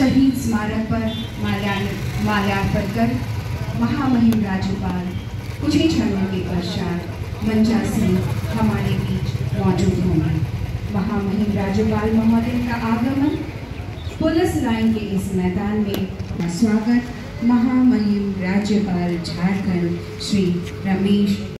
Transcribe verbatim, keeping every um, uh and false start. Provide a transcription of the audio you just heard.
शहीद स्मारक पर माल्यार्पण कर महामहिम राज्यपाल कुछ ही क्षणों के पश्चात मंचा से हमारे बीच मौजूद होंगे। महामहिम राज्यपाल महोदय का आगमन पुलिस लाइन के इस मैदान में स्वागत महामहिम राज्यपाल झारखंड श्री रमेश